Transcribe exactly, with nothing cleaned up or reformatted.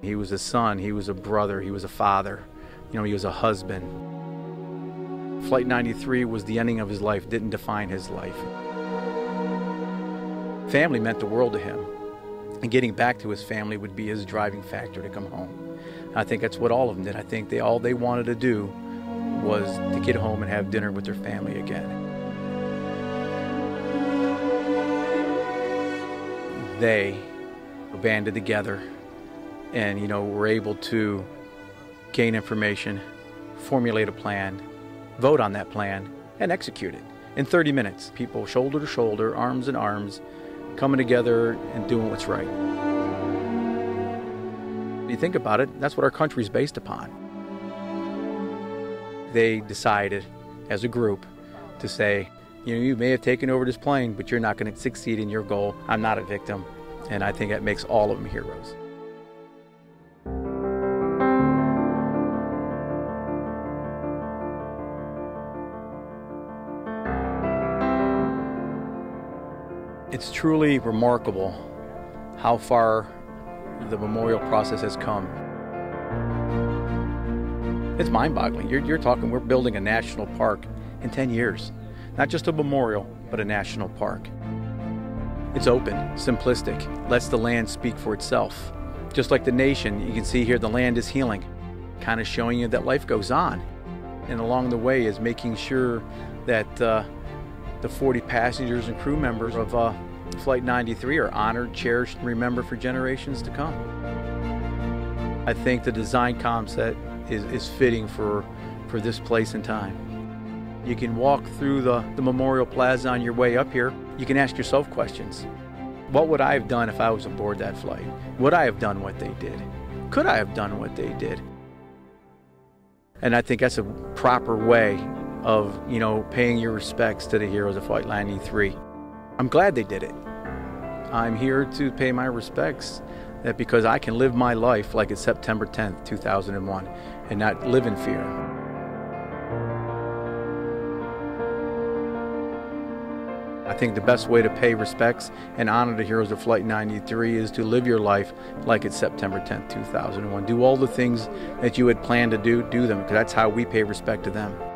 He was a son, he was a brother, he was a father, you know, he was a husband. Flight ninety-three was the ending of his life, didn't define his life. Family meant the world to him, and getting back to his family would be his driving factor to come home. I think that's what all of them did. I think they all they wanted to do was to get home and have dinner with their family again. They banded together and, you know, were able to gain information, formulate a plan, vote on that plan, and execute it in thirty minutes. People shoulder to shoulder, arms in arms, coming together and doing what's right. When you think about it, that's what our country's based upon. They decided as a group to say, you know, you may have taken over this plane, but you're not going to succeed in your goal. I'm not a victim. And I think that makes all of them heroes. It's truly remarkable how far the memorial process has come. It's mind-boggling. You're, you're talking, we're building a national park in ten years. Not just a memorial, but a national park. It's open, simplistic, lets the land speak for itself. Just like the nation, you can see here the land is healing, kind of showing you that life goes on. And along the way is making sure that uh, the forty passengers and crew members of uh, Flight ninety-three are honored, cherished, and remembered for generations to come. I think the design concept is, is fitting for, for this place and time. You can walk through the, the Memorial Plaza on your way up here. You can ask yourself questions. What would I have done if I was aboard that flight? Would I have done what they did? Could I have done what they did? And I think that's a proper way of, you know, paying your respects to the heroes of Flight ninety-three. I'm glad they did it. I'm here to pay my respects that because I can live my life like it's September tenth, two thousand one and not live in fear. I think the best way to pay respects and honor the heroes of Flight ninety-three is to live your life like it's September tenth, two thousand one. Do all the things that you had planned to do, do them, because that's how we pay respect to them.